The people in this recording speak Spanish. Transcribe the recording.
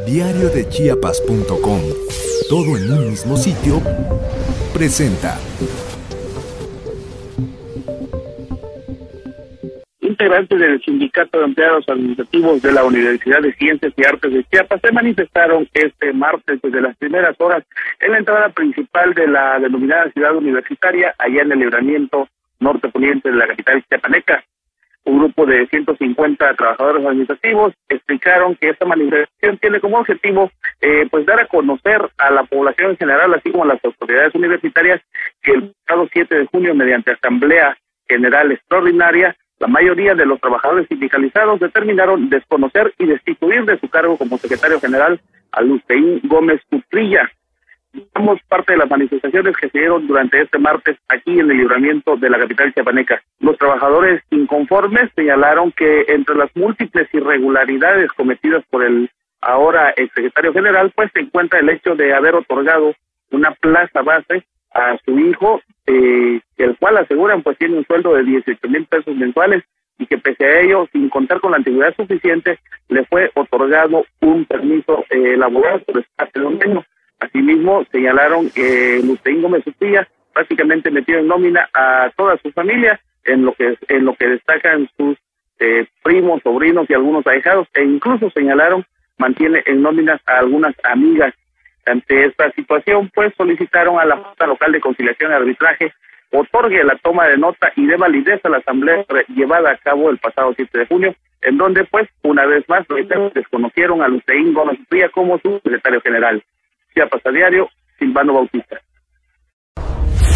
Diariodechiapas.com, todo en un mismo sitio, presenta. Integrantes del Sindicato de Empleados Administrativos de la Universidad de Ciencias y Artes de Chiapas se manifestaron este martes desde las primeras horas en la entrada principal de la denominada ciudad universitaria, allá en el libramiento norte poniente de la capital chiapaneca. Un grupo de 150 trabajadores administrativos explicaron que esta manifestación tiene como objetivo pues dar a conocer a la población en general, así como a las autoridades universitarias, que el pasado 7 de junio, mediante Asamblea General Extraordinaria, la mayoría de los trabajadores sindicalizados determinaron desconocer y destituir de su cargo como secretario general a Lusteín Gómez Utrilla. Somos parte de las manifestaciones que se dieron durante este martes aquí en el libramiento de la capital chiapaneca. Los trabajadores inconformes señalaron que entre las múltiples irregularidades cometidas por el ahora exsecretario general, pues se encuentra el hecho de haber otorgado una plaza base a su hijo, el cual aseguran pues tiene un sueldo de 18,000 pesos mensuales, y que pese a ello, sin contar con la antigüedad suficiente, le fue otorgado un permiso laboral por espacio de un año. Asimismo, señalaron que Lusteín Gómez Utrilla prácticamente metió en nómina a toda su familia, en lo que destacan sus primos, sobrinos y algunos ahijados, e incluso señalaron mantiene en nóminas a algunas amigas. Ante esta situación, pues solicitaron a la Junta Local de Conciliación y Arbitraje otorgue la toma de nota y de validez a la asamblea llevada a cabo el pasado 7 de junio, en donde pues una vez más desconocieron a Lusteín Gómez Utrilla como su secretario general. Chiapas a Diario, Silvano Bautista.